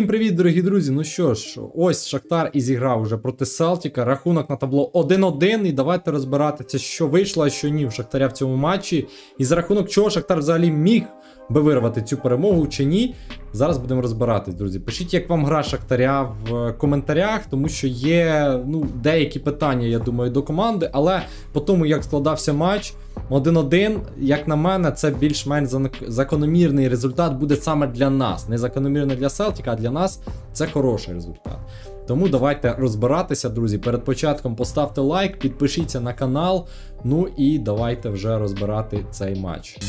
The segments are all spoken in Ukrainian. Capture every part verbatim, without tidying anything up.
Всім привіт, дорогі друзі! Ну що ж, ось Шахтар і зіграв уже проти Селтіка. Рахунок на табло один один. І давайте розбиратися, що вийшло, а що ні в Шахтаря в цьому матчі. І за рахунок чого Шахтар взагалі міг би вирвати цю перемогу чи ні. Зараз будемо розбиратись, друзі. Пишіть, як вам гра Шахтаря в коментарях, тому що є ну, деякі питання, я думаю, до команди. Але по тому, як складався матч, один один, як на мене, це більш-менш закономірний результат буде саме для нас. Не закономірний для Селтіка, а для нас це хороший результат. Тому давайте розбиратися, друзі. Перед початком поставте лайк, підпишіться на канал. Ну і давайте вже розбирати цей матч.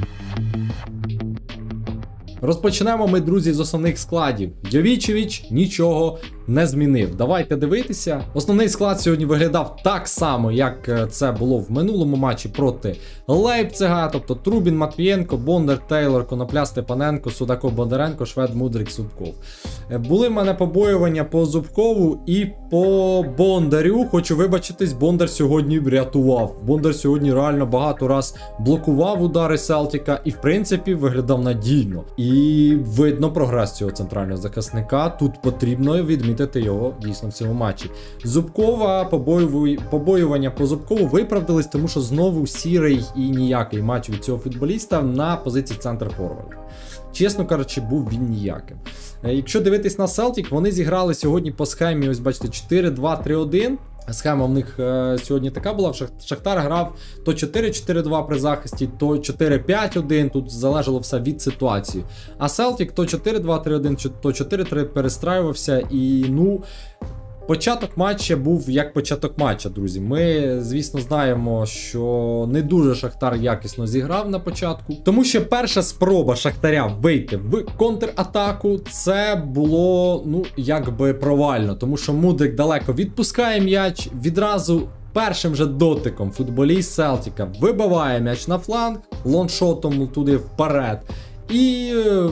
Розпочнемо ми, друзі, з основних складів. Йовічевич нічого не змінив. Давайте дивитися. Основний склад сьогодні виглядав так само, як це було в минулому матчі проти Лейпцига. Тобто Трубін, Матвієнко, Бондар, Тейлор, Конопля, Степаненко, Судаков, Бондаренко, Швед, Мудрик, Зубков. Були в мене побоювання по Зубкову і по Бондарю. Хочу вибачитись, Бондар сьогодні врятував. Бондар сьогодні реально багато раз блокував удари Селтіка і, в принципі, виглядав надійно. І видно прогрес цього центрального захисника. Тут потрібно відмітити його дійсно в цьому матчі. Зубкова, побоювання, побоювання по Зубкову виправдались, тому що знову сірий і ніякий матч від цього футболіста на позиції центр-форварда. Чесно кажучи, був він ніяким. Якщо дивитись на Селтік, вони зіграли сьогодні по схемі, ось бачите, чотири два три один. Схема в них е, сьогодні така була. Шахтар грав то чотири чотири два при захисті, то чотири п'ять один, тут залежало все від ситуації. А Селтік то чотири два три один, то чотири три перестраювався і, ну... Початок матча був як початок матча, друзі. Ми, звісно, знаємо, що не дуже Шахтар якісно зіграв на початку. Тому що перша спроба Шахтаря вийти в контратаку, це було, ну, якби провально. Тому що Мудрик далеко відпускає м'яч, відразу першим же дотиком футболіст Селтіка вибиває м'яч на фланг, лоншотом туди вперед. І,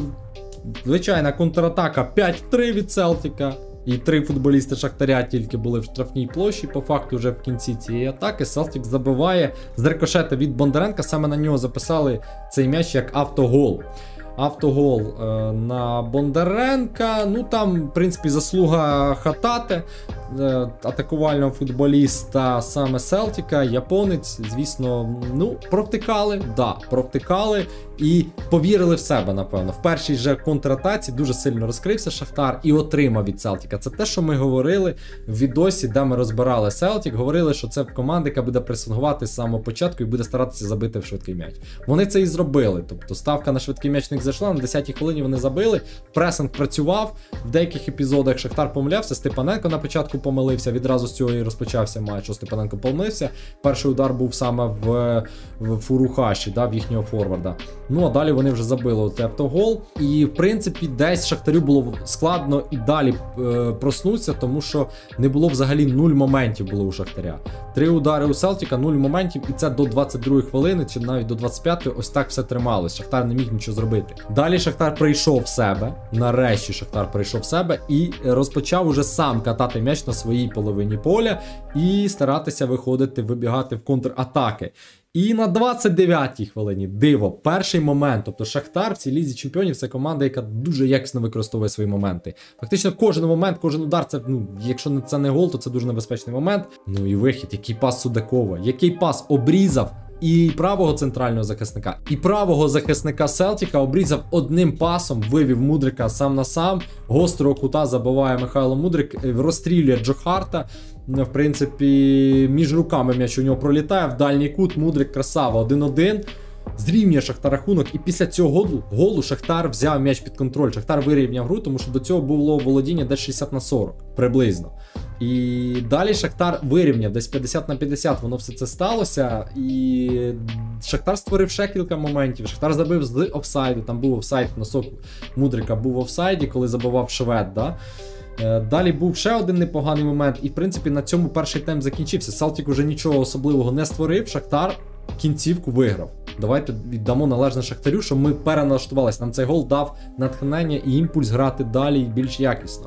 звичайна контратака п'ять три від Селтіка. І три футболісти Шахтаря тільки були в штрафній площі, по факту вже в кінці цієї атаки. Селтік забиває з рикошета від Бондаренка, саме на нього записали цей м'яч як автогол. Автогол е, на Бондаренка, ну там, в принципі, заслуга Хатате, е, атакувального футболіста саме Селтіка, японець, звісно, ну, провтикали, да, провтикали і повірили в себе, напевно. В першій же контратаці дуже сильно розкрився Шахтар і отримав від Селтіка. Це те, що ми говорили в відосі, де ми розбирали Селтік, говорили, що це команда, яка буде пресингувати з самого початку і буде старатися забити в швидкий м'яч. Вони це і зробили, тобто ставка на швидкий м'яч не зайшла, на десятій хвилині вони забили, пресинг працював, в деяких епізодах Шахтар помилявся, Степаненко на початку помилився, відразу з цього і розпочався матч, що Степаненко помилився, перший удар був саме в, в Фурухаші, да, в їхнього форварда. Ну а далі вони вже забили цей автогол, і в принципі десь Шахтарю було складно і далі е, проснутися, тому що не було взагалі нуль моментів було у Шахтаря. Три удари у Селтіка, нуль моментів, і це до двадцять другої хвилини, чи навіть до двадцять п'ятої, ось так все трималось, Шахтар не міг нічого зробити. Далі Шахтар прийшов в себе, нарешті Шахтар прийшов в себе і розпочав уже сам катати м'яч на своїй половині поля і старатися виходити, вибігати в контратаки. І на двадцять дев'ятій хвилині, диво, перший момент, тобто Шахтар в цій лізі чемпіонів це команда, яка дуже якісно використовує свої моменти. Фактично кожен момент, кожен удар, це, ну, якщо це не гол, то це дуже небезпечний момент. Ну і вихід, який пас Судакова, який пас обрізав і правого центрального захисника, і правого захисника Селтіка обрізав одним пасом, вивів Мудрика сам на сам, гострого кута забиває Михайло Мудрик, розстрілює Джо Харта, в принципі, між руками м'яч у нього пролітає, в дальній кут, Мудрик красава, один один, зрівнює Шахтар рахунок, і після цього голу, голу Шахтар взяв м'яч під контроль, Шахтар вирівняв гру, тому що до цього було володіння десь шістдесят на сорок, приблизно. І далі Шахтар вирівняв, десь п'ятдесят на п'ятдесят, воно все це сталося, і Шахтар створив ще кілька моментів, Шахтар забив з офсайду, там був офсайд, носок Мудрика був в офсайді, коли забивав Швед, да? Далі був ще один непоганий момент, і в принципі на цьому перший тайм закінчився. Селтік уже нічого особливого не створив, Шахтар кінцівку виграв. Давайте віддамо належне Шахтарю, що ми переналаштувалися. Нам цей гол дав натхнення і імпульс грати далі і більш якісно.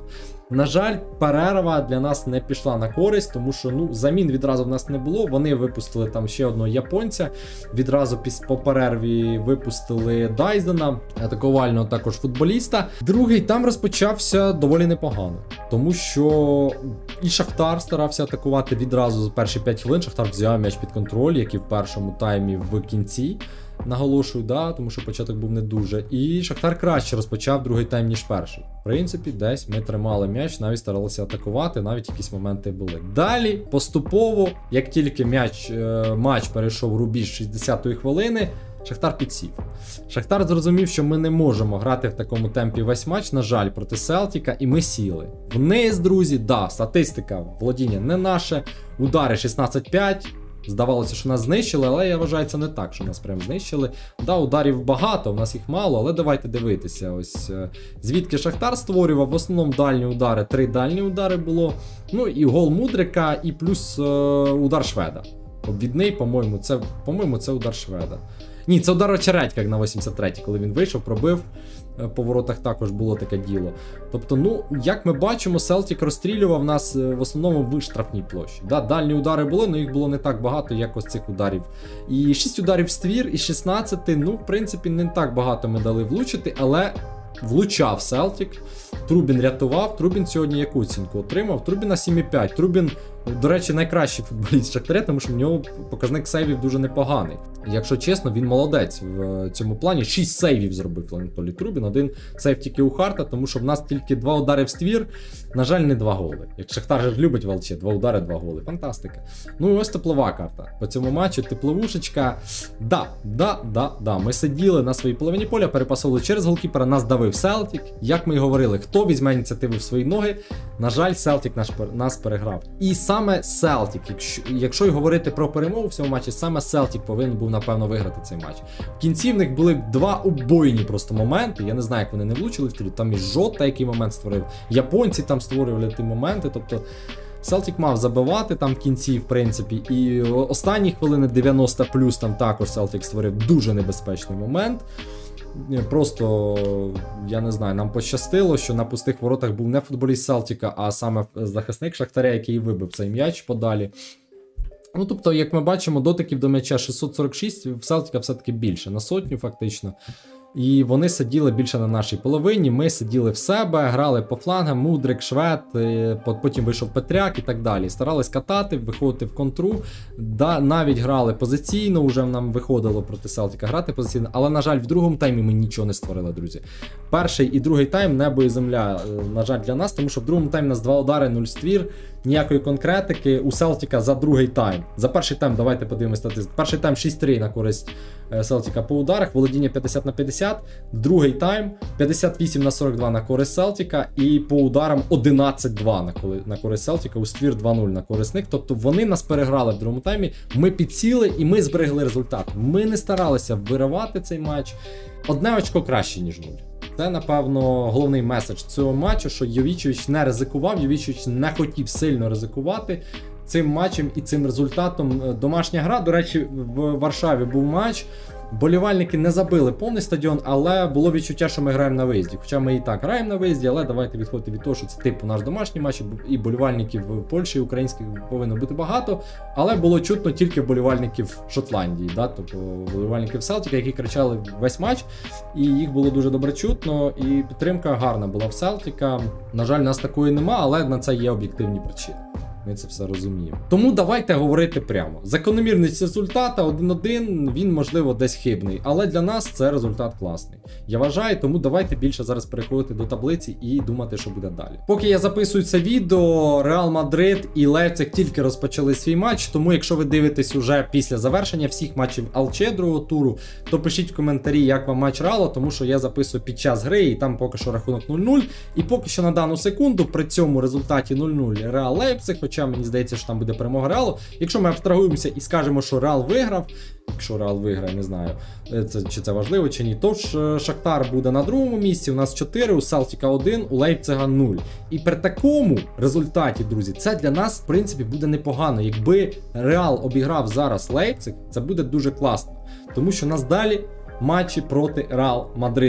На жаль, перерва для нас не пішла на користь, тому що ну, замін відразу в нас не було. Вони випустили там ще одного японця, відразу по перерві випустили Дайзена, атакувального також футболіста. Другий тайм розпочався доволі непогано, тому що і Шахтар старався атакувати відразу за перші п'ять хвилин. Шахтар взяв м'яч під контроль, як і в першому таймі в кінці. Наголошую, да, тому що початок був не дуже. І Шахтар краще розпочав другий тайм, ніж перший. В принципі, десь ми тримали м'яч, навіть старалися атакувати, навіть якісь моменти були. Далі, поступово, як тільки м'яч, матч перейшов рубіж шістдесятої хвилини, Шахтар підсів. Шахтар зрозумів, що ми не можемо грати в такому темпі весь матч, на жаль, проти Селтіка, і ми сіли. Вниз, друзі, да, статистика, володіння не наше, удари шістнадцять п'ять. Здавалося, що нас знищили, але я вважаю, це не так, що нас прям знищили. Да, ударів багато, в нас їх мало, але давайте дивитися. Ось звідки Шахтар створював, в основному дальні удари, три дальні удари було. Ну і гол Мудрика, і плюс е, удар Шведа. Обвідний, по-моєму, це, по-моєму, це удар Шведа. Ні, це удар Очередька на вісімдесят третій, коли він вийшов, пробив. По воротах також було таке діло. Тобто, ну, як ми бачимо, Селтік розстрілював нас в основному в штрафній площі. Да, дальні удари були, але їх було не так багато, як ось цих ударів. І шість ударів в ствір, і шістнадцять, ну, в принципі, не так багато ми дали влучити, але влучав Селтік. Трубін рятував, Трубін сьогодні яку оцінку отримав? Трубіна сім і п'ять. Трубін, до речі, найкращий футболіст Шахтаря, тому що в нього показник сейвів дуже непоганий. Якщо чесно, він молодець в цьому плані. шість сейвів зробив Анатолій Трубін, один сейв тільки у Харта, тому що в нас тільки два удари в ствір, на жаль, не два голи. Як Шахтар же любить Волче, два удари, два голи. Фантастика. Ну і ось теплова карта. По цьому матчу тепловушечка. Да, да, да, да. Ми сиділи на своїй половині поля, перепасовували через голкіпера, нас давив Селтік. Як ми й говорили, хто візьме ініціативу в свої ноги, на жаль, Селтік наш, нас переграв. І саме Селтік, якщо, якщо й говорити про перемогу в цьому матчі, саме Селтік повинен був, напевно, виграти цей матч. В кінці в них були два убойні просто моменти, я не знаю, як вони не влучили в трі, там і Жота який момент створив, японці там створювали ті моменти, тобто Селтік мав забивати там в кінці, в принципі, і останні хвилини дев'яносто плюс там також Селтік створив дуже небезпечний момент. Просто, я не знаю, нам пощастило, що на пустих воротах був не футболіст Селтіка, а саме захисник Шахтаря, який вибив цей м'яч подалі. Ну, тобто, як ми бачимо, дотиків до м'яча шістсот сорок шість, в Селтіка все-таки більше, на сотню фактично. І вони сиділи більше на нашій половині, ми сиділи в себе, грали по флангам, Мудрик, Швед, потім вийшов Петряк і так далі. Старались катати, виходити в контру, да, навіть грали позиційно, вже нам виходило проти Селтіка грати позиційно, але, на жаль, в другому таймі ми нічого не створили, друзі. Перший і другий тайм небо і земля, на жаль, для нас, тому що в другому таймі у нас два удари, нуль ствір, ніякої конкретики у Селтіка за другий тайм. За перший тайм, давайте подивимося статистику. Перший тайм шість три на користь Селтіка по ударах, володіння п'ятдесят на п'ятдесят, другий тайм п'ятдесят вісім на сорок два на користь Селтіка і по ударам одинадцять два на користь Селтіка, у ствір два нуль на користь них. Тобто вони нас переграли в другому таймі, ми підсіли і ми зберегли результат. Ми не старалися виривати цей матч. Одне очко краще, ніж нуль. Це, напевно, головний меседж цього матчу, що Йовічевич не ризикував, Йовічевич не хотів сильно ризикувати цим матчем і цим результатом. Домашня гра, до речі, в Варшаві був матч, болівальники не забили повний стадіон, але було відчуття, що ми граємо на виїзді. Хоча ми і так граємо на виїзді, але давайте відходити від того, що це типу наш домашній матч, і болівальників в Польщі, українських повинно бути багато, але було чутно тільки болівальників Шотландії, да? Тобто болівальників Селтіка, які кричали весь матч, і їх було дуже добре чутно, і підтримка гарна була в Селтіка. На жаль, нас такої нема, але на це є об'єктивні причини. Ми це все розуміємо. Тому давайте говорити прямо. Закономірність результата один один, він, можливо, десь хибний, але для нас це результат класний. Я вважаю, тому давайте більше зараз переходити до таблиці і думати, що буде далі. Поки я записую це відео, Реал Мадрид і Лейпциг тільки розпочали свій матч, тому якщо ви дивитесь уже після завершення всіх матчів АЛЧ другого туру, то пишіть в коментарі, як вам матч Реалу, тому що я записую під час гри, і там поки що рахунок нуль нуль, і поки що на дану секунду при цьому результаті нуль нуль Реал Лейпциг, хоча мені здається, що там буде перемога Реалу. Якщо ми абстрагуємося і скажемо, що Реал виграв, якщо Реал виграє, не знаю, це, чи це важливо, чи ні, то ж Шахтар буде на другому місці, у нас чотири, у Селтіка один, у Лейпцига нуль. І при такому результаті, друзі, це для нас, в принципі, буде непогано. Якби Реал обіграв зараз Лейпциг, це буде дуже класно. Тому що у нас далі матчі проти Реал Мадриду.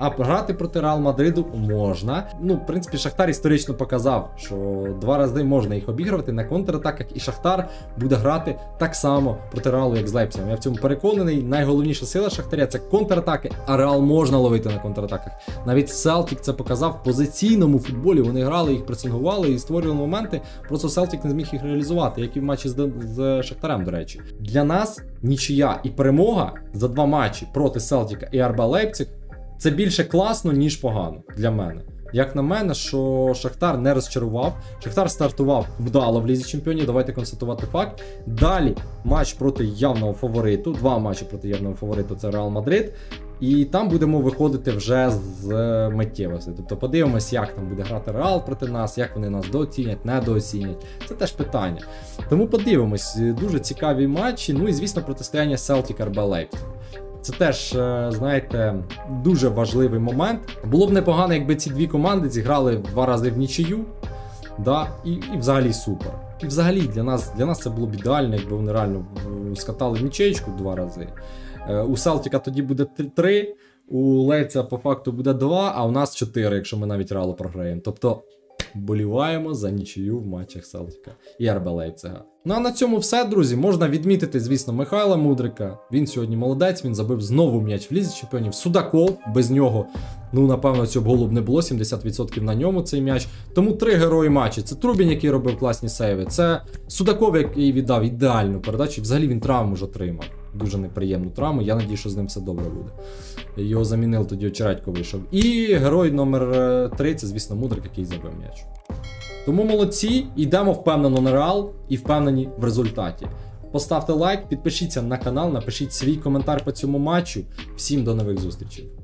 А грати проти Реал Мадриду можна. Ну, в принципі, Шахтар історично показав, що два рази можна їх обігрувати на контратаках, і Шахтар буде грати так само проти Реалу, як з Лейпцигом. Я в цьому переконаний. Найголовніша сила Шахтаря – це контратаки, а Реал можна ловити на контратаках. Навіть Селтік це показав в позиційному футболі. Вони грали, їх пресингували і створювали моменти, просто Селтік не зміг їх реалізувати, як і в матчі з, з Шахтарем, до речі. Для нас нічия і перемога за два матчі проти Селтіка і ар бе Лейпциг – це більше класно, ніж погано для мене. Як на мене, що Шахтар не розчарував. Шахтар стартував вдало в Лізі Чемпіонів, давайте констатувати факт. Далі матч проти явного фавориту, два матчі проти явного фавориту – це Реал Мадрид. І там будемо виходити вже з миттєвості. Тобто подивимось, як там буде грати Реал проти нас, як вони нас дооцінять, недооцінять. Це теж питання. Тому подивимось, дуже цікаві матчі. Ну і, звісно, протистояння Селтік ар бе Лейпциг. Це теж, знаєте, дуже важливий момент. Було б непогано, якби ці дві команди зіграли два рази в нічию, да, і, і взагалі супер. І взагалі для нас, для нас це було б ідеально, якби вони реально скатали нічеєчку два рази. У Селтіка тоді буде три, у Лейпцига по факту буде два, а у нас чотири, якщо ми навіть Реалу програємо. Тобто боліваємо за нічию в матчах Селтіка і ар бе Лейпцига. Ну а на цьому все, друзі. Можна відмітити, звісно, Михайла Мудрика. Він сьогодні молодець, він забив знову м'яч в Лізі Чемпіонів. Судаков, без нього, ну напевно, цього голу б не було, сімдесят відсотків на ньому цей м'яч. Тому три герої матчу. Це Трубін, який робив класні сейви, це Судаков, який віддав ідеальну передачу, взагалі він травму ж отримав. Дуже неприємну травму, я надію, що з ним все добре буде. Його замінив, тоді Очередько вийшов. І герой номер три, це, звісно, Мудрик, який забив м'яч. Тому молодці, йдемо впевнено на Реал і впевнені в результаті. Поставте лайк, підпишіться на канал, напишіть свій коментар по цьому матчу. Всім до нових зустрічей.